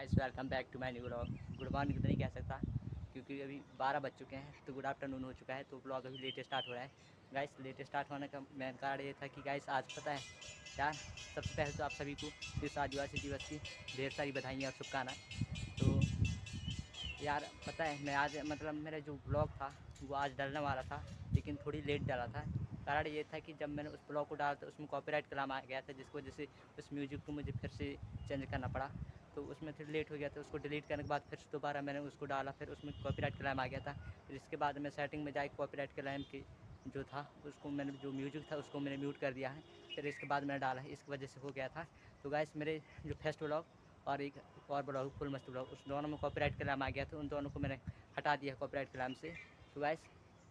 Guys welcome back to my new blog. Good morning तो नहीं कह सकता क्योंकि अभी 12 बज चुके हैं, तो गुड आफ्टरनून हो चुका है। तो ब्लॉग अभी लेट स्टार्ट हो रहा है। गाइस लेट स्टार्ट होने का मेन कारण ये था कि गाइस आज पता है यार, सबसे पहले तो आप सभी को इस आदिवासी दिवस की ढेर सारी बधाइयाँ और शुभकामनाएं। तो यार पता है मैं आज मतलब मेरा जो ब्लॉग था वो आज डलने वाला था, लेकिन थोड़ी लेट डाला था। कारण ये था कि जब मैंने उस ब्लॉग को डाला था उसमें कॉपीराइट क्लेम आ गया था, जिसकी वजह से उस म्यूज़िक को मुझे फिर से चेंज करना पड़ा। तो उसमें फिर लेट हो गया था। उसको डिलीट करने के बाद फिर दोबारा मैंने उसको डाला, फिर उसमें कॉपीराइट क्लेम आ गया था। फिर इसके बाद मैं सेटिंग में जाके कॉपीराइट क्लेम की जो था उसको मैंने, जो म्यूजिक था उसको मैंने म्यूट कर दिया है। फिर इसके बाद मैंने डाला है, इसकी वजह से हो गया था। तो गाइस मेरे जो फर्स्ट ब्लॉग और एक और ब्लॉग फुल मस्त ब्लॉग, उस दोनों में कॉपीराइट क्लेम आ गया था, उन दोनों को मैंने हटा दिया कॉपीराइट क्लेम से। तो गाइस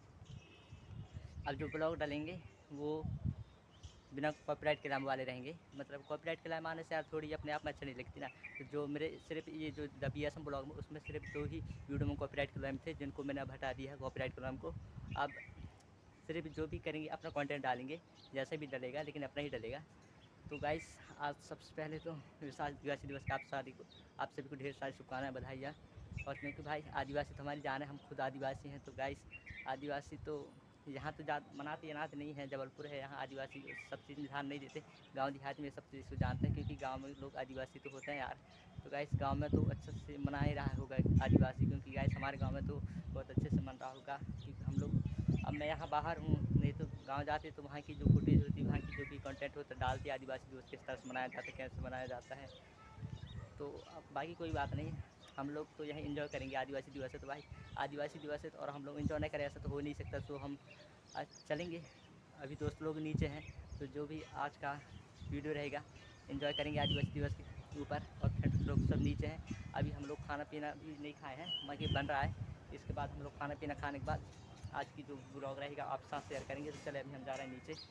अब जो ब्लॉग डालेंगे वो बिना कॉपीराइट क्लेम वाले रहेंगे। मतलब कॉपीराइट क्लेम आने से यार थोड़ी अपने आप में अच्छी नहीं लगती ना। तो जो मेरे सिर्फ ये जो BSM ब्लॉग में उसमें सिर्फ 2 ही वीडियो में कॉपीराइट क्लेम थे, जिनको मैंने अब हटा दिया है कॉपीराइट क्लेम को। अब सिर्फ जो भी करेंगे अपना कंटेंट डालेंगे, जैसे भी डलेगा लेकिन अपना ही डलेगा। तो गाइस आज सबसे पहले तो आदिवासी दिवस का आप सभी को ढेर सारी शुभकामनाएं, बधाइयाँ। और क्योंकि भाई आदिवासी तो हमारी जान है, हम खुद आदिवासी हैं। तो गाइस आदिवासी तो यहाँ तो मनाते जनाते नहीं है, जबलपुर है, यहाँ आदिवासी सब चीज़ में ध्यान नहीं देते। गांव देहात में सब चीज़ को जानते हैं, क्योंकि गांव में लोग आदिवासी तो होते हैं यार। तो गाइस गांव में तो अच्छे से मना ही रहा होगा आदिवासी, क्योंकि गाइस हमारे गांव में तो बहुत अच्छे से मन रहा होगा। क्योंकि हम लोग, अब मैं यहाँ बाहर हूँ, नहीं तो गांव जाते तो वहाँ की जो फुटेज होती, वहाँ की जो भी कंटेंट होता डालती आदिवासी दिवस किस तरह से मनाया जाता है, कैसे मनाया जाता है। तो अब बाकी कोई बात नहीं, हम लोग तो यही एंजॉय करेंगे। आदिवासी दिवस है तो भाई आदिवासी दिवस है तो, और हम लोग एंजॉय नहीं करें ऐसा तो हो नहीं सकता। तो हम आज चलेंगे, अभी दोस्त लोग नीचे हैं, तो जो भी आज का वीडियो रहेगा एंजॉय करेंगे आदिवासी दिवस के ऊपर। और फ्रेंड्स लोग सब नीचे हैं, अभी हम लोग खाना पीना भी नहीं खाए हैं, मैगी बन रहा है। इसके बाद हम लोग खाना पीना खाने के बाद आज की जो ब्लॉग रहेगा आपके साथ शेयर करेंगे। तो चले अभी हम जा रहे हैं नीचे।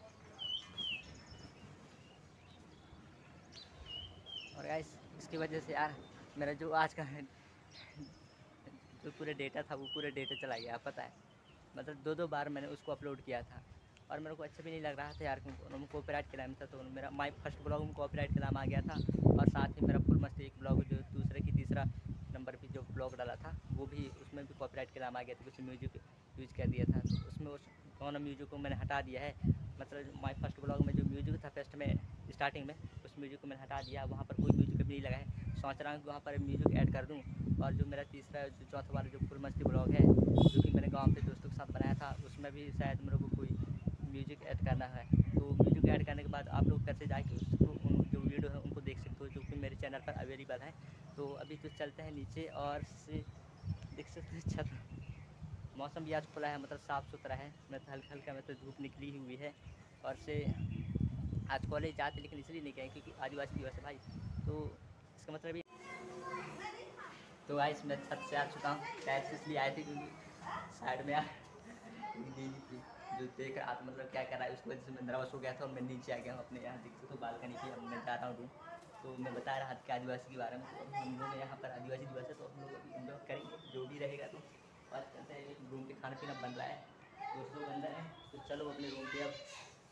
और गाइस इसकी वजह से यार मेरा जो आज का जो पूरे डेटा था वो पूरे डेटा चला गया, पता है। मतलब 2 बार मैंने उसको अपलोड किया था और मेरे को अच्छा भी नहीं लग रहा था यार, क्योंकि उनमें कॉपीराइट क्लेम था। तो मेरा माई फर्स्ट ब्लॉग में कॉपीराइट क्लेम आ गया था, और साथ ही मेरा फुल मस्त एक ब्लॉग जो दूसरे की तीसरा नंबर पे जो ब्लॉग डाला था वो भी, उसमें भी कॉपीराइट क्लेम आ गया था, कुछ म्यूजिक यूज कर दिया था। तो उसमें उस दोनों म्यूजिक को मैंने हटा दिया है। मतलब माई फर्स्ट ब्लॉग में जो म्यूजिक था फर्स्ट में स्टार्टिंग में, उस म्यूजिक को मैंने हटा दिया, वहाँ पर कोई म्यूजिक भी नहीं लगा है। सोच रहा हूँ कि वहाँ पर म्यूजिक ऐड कर दूँ। और जो मेरा तीसरा जो चौथा वाला जो फुल मस्ती ब्लॉग है, जो कि मैंने गाँव पे दोस्तों के साथ बनाया था, उसमें भी शायद मेरे को कोई म्यूजिक ऐड करना है। तो म्यूजिक ऐड करने के बाद आप लोग फिर से जाके उसको, उन जो वीडियो है उनको देख सकते हो, जो कि मेरे चैनल पर अवेलेबल है। तो अभी तो चलते हैं नीचे, और से देख सकते हैं छत, मौसम भी आज खुला है, मतलब साफ़ सुथरा है। मतलब हल्का हल्का मतलब धूप निकली हुई है। और से आज कॉलेज जाते लेकिन इसलिए नहीं गए क्योंकि आदिवासी दिवस है भाई। तो इसका मतलब ये, तो गाइस मैं छत से आ चुका हूँ। टैक्स इसलिए आए थे क्योंकि साइड में दीदी थी जो देख रहा था मतलब क्या कर रहा है, उसकी वजह से मैं नर्वस हो गया था और मैं नीचे आ गया हूँ अपने यहाँ देखते तो बालकनी की। अब मैं जा रहा हूँ रूम। तो मैं बता रहा था कि आदिवासी के बारे में, तो हम लोग यहाँ पर आदिवासी दिवस है तो हम लोग अभी एंजॉय करेंगे जो भी रहेगा। तो बात करते हैं, रूम पे खाना पीना बन रहा है, दोस्त लोग अंदर हैं, तो चलो अपने रूम पे। अब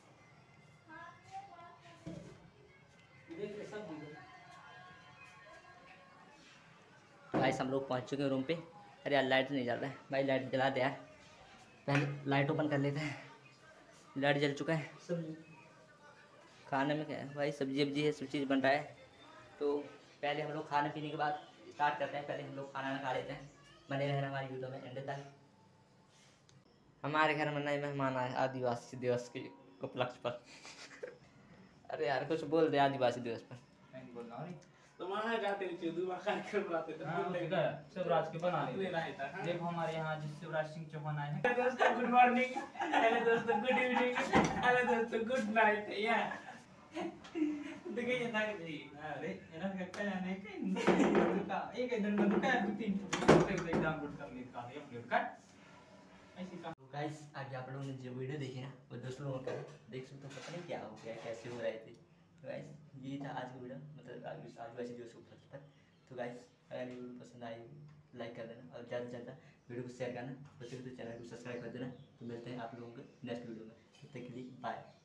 भाई हम लोग पहुँच चुके हैं रूम पे। अरे यार लाइट नहीं जल रहा है भाई, लाइट जला दे यार, पहले लाइट ओपन कर लेते हैं। लाइट जल चुका है। सब्जी खाने में क्या है भाई, सब्जी वब्जी है, सब चीज़ बन रहा है। तो पहले हम लोग खाने पीने के बाद स्टार्ट करते हैं। पहले हम लोग खाना खा लेते हैं। बने रहना हमारी वीडियो में एंड तक। हमारे घर में नए मेहमान आए आदिवासी दिवस के उपलक्ष्य पर। अरे यार कुछ बोल दे आदिवासी दिवस पर। नहीं बोलना अरे तो वहां जाते थे दूर कार्यक्रम बनाते थे शिवराज के बना रहे जब हमारे यहाँ जिस शिवराज सिंह चौहान आए हैं। दोस्तों गुड मॉर्निंग, हेलो दोस्तों गुड इवनिंग, हेलो दोस्तों गुड नाइट। या देखिए ये था कि अरे इन्होंने क्या जाने का एक दिन में दुकान 2-3 डाउनलोड कर ली का अपलोड कर ऐसी का। गाइस आगे आप लोगों ने जो वीडियो देखी ना वो दोस्तों लोगों का देख सकते हो, पता नहीं क्या हो गया, कैसे हो रहे थे। तो गाइस ये था आज का वीडियो, मतलब आदिवासी दिवस के उपलक्ष्य पर। तो गाइस अगर ये वीडियो पसंद आई लाइक कर देना, और ज़्यादा से ज़्यादा वीडियो को शेयर करना, बच्चों तो चैनल को सब्सक्राइब कर देना। तो मिलते हैं आप लोगों को नेक्स्ट वीडियो में, तब तक के लिए बाय।